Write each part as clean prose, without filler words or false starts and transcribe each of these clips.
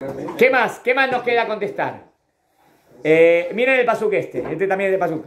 ¿Qué más? ¿Qué más nos queda contestar? Miren el pasuk este también es de pasuk.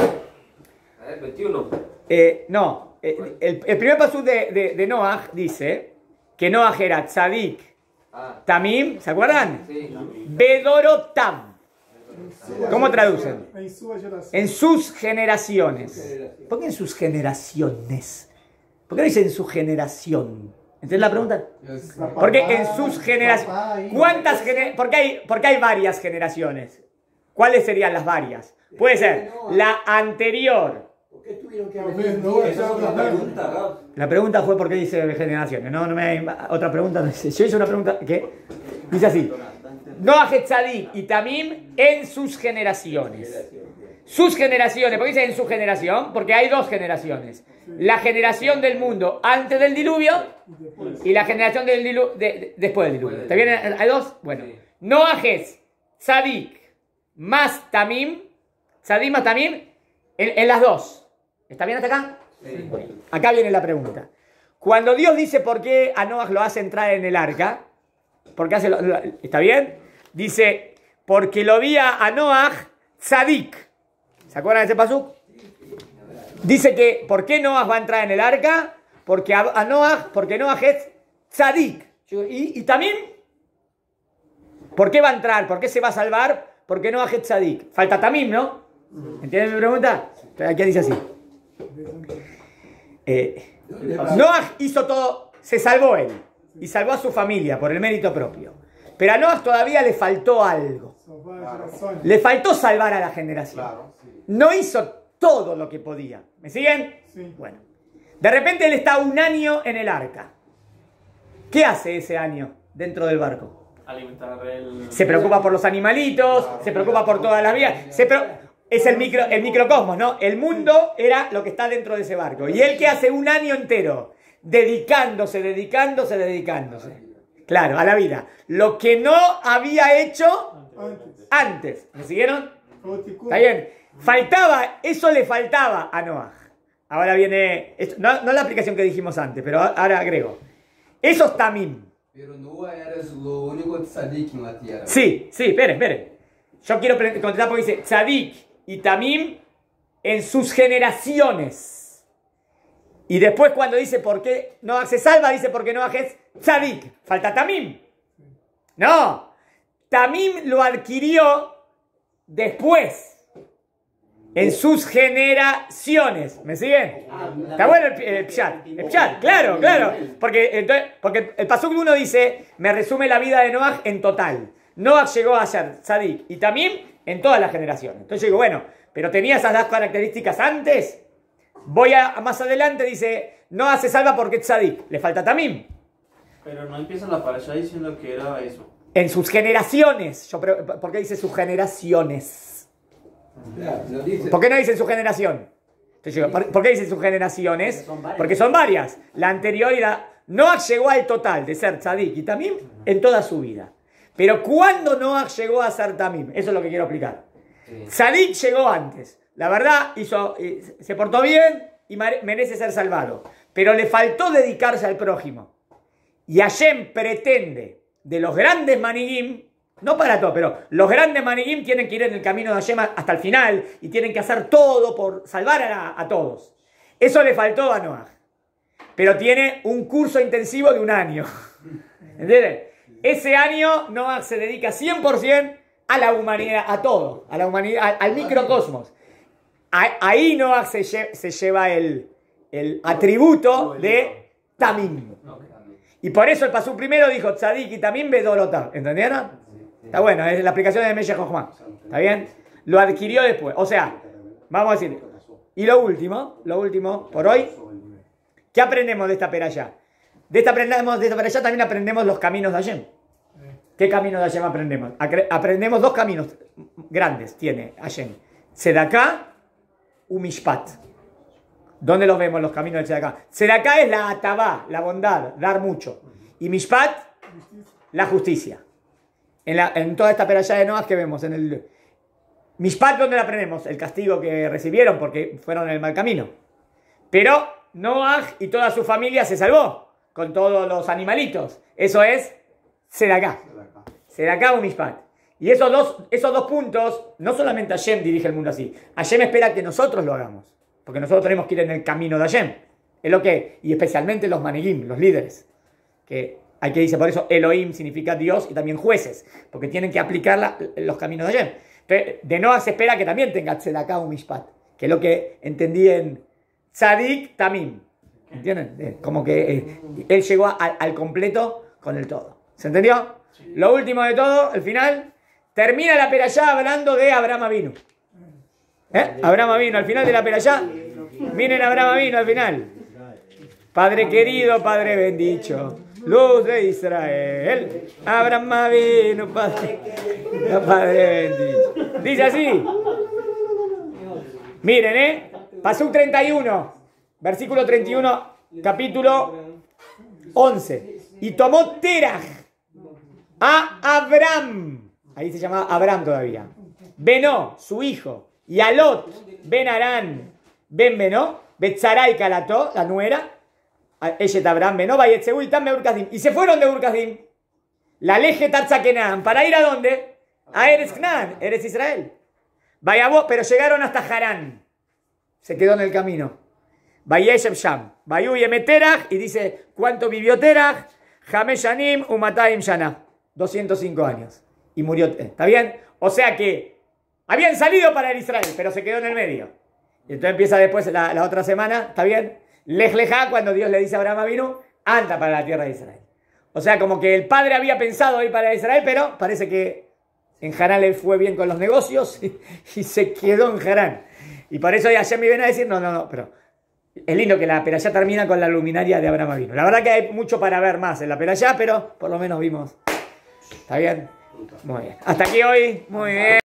21. No, el primer pasuk de Noach dice que Noach era tzadik, tamim, ¿se acuerdan? Sí. Bedorotav. ¿Cómo traducen? En sus generaciones. ¿Por qué en sus generaciones? ¿Por qué no dicen en su generación? ¿Entiendes la pregunta? Porque en sus generaciones. ¿Cuántas generaciones? Porque hay varias generaciones. ¿Cuáles serían las varias? Puede ser la anterior. La pregunta fue ¿por qué dice generaciones? No me otra pregunta. No sé. Yo hice una pregunta que dice así: Noach Tzadik y Tamim en sus generaciones. Sus generaciones. ¿Por qué dice en su generación? Porque hay dos generaciones. La generación del mundo antes del diluvio y la generación del después del diluvio. ¿Está bien? ¿Hay dos? Bueno. Noach es Tzadik más Tamim. Tzadik más Tamim en las dos. ¿Está bien hasta acá? Sí. Acá viene la pregunta. Cuando Dios dice por qué a Noach lo hace entrar en el arca, porque ¿está bien? Dice, porque lo vi a Noach Tzadik. ¿Se acuerdan de ese pasuk? Dice que, ¿por qué Noach va a entrar en el arca? Porque porque Noach es Tzadik. ¿Y también? ¿Por qué va a entrar? ¿Por qué se va a salvar? Porque Noach es Tzadik. Falta Tamim, ¿no? ¿Entienden mi pregunta? Aquí dice así. Noach hizo todo, se salvó él y salvó a su familia por el mérito propio. Pero a Noach todavía le faltó algo. Le faltó salvar a la generación. No hizo todo lo que podía. ¿Me siguen? Sí. Bueno. De repente él está un año en el arca. ¿Qué hace ese año dentro del barco? Alimentar Se preocupa por los animalitos, se preocupa por todas las vías. Es el microcosmos, ¿no? El mundo era lo que está dentro de ese barco. Y él que hace un año entero dedicándose. Claro, a la vida. Lo que no había hecho antes. ¿Me siguieron? ¿Está bien? Eso le faltaba a Noach. Ahora viene, no la aplicación que dijimos antes, pero ahora agrego. Eso es Tamim. Pero Noah era lo único tzadik en la tierra. Sí, esperen. Yo quiero contestar porque dice tzadik y Tamim en sus generaciones. Y después cuando dice por qué Noach se salva, dice porque Noach es tzadik. Falta Tamim. No. Tamim lo adquirió después. En sus generaciones. ¿Me siguen? Está bueno el pshat. El pshat, claro. Porque el pasuk 1 dice, me resume la vida de Noach en total. Noach llegó a ser tzadik y Tamim en todas las generaciones. Entonces yo digo, bueno, pero tenía esas dos características antes. Voy a más adelante, dice, Noach se salva porque es tzadik. Le falta Tamim. Pero no empieza la parasha diciendo que era eso. En sus generaciones. ¿Por qué dice sus generaciones? ¿Por qué no dice en su generación? Entonces, ¿por qué dice sus generaciones? Porque son varias. La anterior y la... Noach llegó al total de ser tzadik y Tamim en toda su vida. Pero ¿cuándo Noach llegó a ser Tamim? Eso es lo que quiero explicar. Tzadik llegó antes. La verdad, se portó bien y merece ser salvado. Pero le faltó dedicarse al prójimo. Y Hashem pretende de los grandes manigim, no para todo, pero los grandes manigim tienen que ir en el camino de Hashem hasta el final y tienen que hacer todo por salvar a todos. Eso le faltó a Noach. Pero tiene un curso intensivo de un año. ¿Entienden? Ese año Noach se dedica 100% a la humanidad, a todo, a la humanidad, al microcosmos. Ahí Noach se lleva el atributo de Tamim. Y por eso el pasú primero dijo tzadik y Tamim bedorota. ¿Entendieron? Está bueno, es la aplicación de Meshech Jochma. ¿Está bien? Lo adquirió después. O sea, vamos a decir. Y lo último, por hoy, ¿qué aprendemos de esta perashá? De esta perashá también aprendemos los caminos de Hashem. ¿Qué caminos de Hashem aprendemos? Aprendemos dos caminos grandes, tiene Hashem. Tzedaká y Mishpat. ¿Dónde los vemos los caminos de Tzedaká? Tzedaká es la atabá, la bondad, dar mucho. Y Mishpat, la justicia. En toda esta perashá de Noach que vemos en el Mishpat, ¿dónde la aprendemos? El castigo que recibieron porque fueron en el mal camino. Pero Noach y toda su familia se salvó con todos los animalitos. Eso es Tzedaká. Sedaká o Mishpat. Y esos dos puntos, no solamente Hashem dirige el mundo así. Hashem espera que nosotros lo hagamos. Porque nosotros tenemos que ir en el camino de Hashem. Es lo que, y especialmente los manegim, los líderes. Que hay que decir, por eso Elohim significa Dios y también jueces. Porque tienen que aplicar los caminos de Hashem. Entonces, de Noah se espera que también tenga Tzedaká o Mishpat. Que es lo que entendí en Tzadik Tamim. ¿Entienden? Como que él llegó al completo con el todo. ¿Se entendió? Sí. Lo último de todo, el final, termina la perashá hablando de Abraham Avinu. Abraham Avinu, al final de la perashá, miren Abraham Avinu al final. Padre querido, Padre bendito, luz de Israel, Abraham Avinu, Padre bendito. Dice así. Miren, Pasuk 31, versículo 31, capítulo 11. Y tomó Teraj a Abraham, ahí se llamaba Abraham todavía, Benó, su hijo, y a Lot, Ben Arán, Ben Benó, Betzarai Calató, la nuera, Eshet Abraham Benó, Bayetzeú y Tam Ur Kasdim. Y se fueron de Ur Kasdim, la leje Tarzakenam, ¿para ir a dónde? A Eretz Canaán, Eretz Israel. Vayabó, pero llegaron hasta Harán. Se quedó en el camino. Vayeshev Sham, Vayu Yemeterach, y dice, ¿cuánto vivió Terach? Hameshanim Umataim Shana, 205 años. Y murió. ¿Está bien? O sea que habían salido para el Israel, pero se quedó en el medio. Y entonces empieza después la otra semana, ¿está bien? Lej Lejá, cuando Dios le dice a Abraham Avinu, anda para la tierra de Israel. O sea, como que el padre había pensado ir para Israel, pero parece que en Harán le fue bien con los negocios y se quedó en Harán. Y por eso Hashem me viene a decir, no, pero es lindo que la perashá termina con la luminaria de Abraham Avinu. La verdad que hay mucho para ver más en la perashá, pero por lo menos vimos. ¿Está bien? Muy bien. Hasta aquí hoy. Muy bien.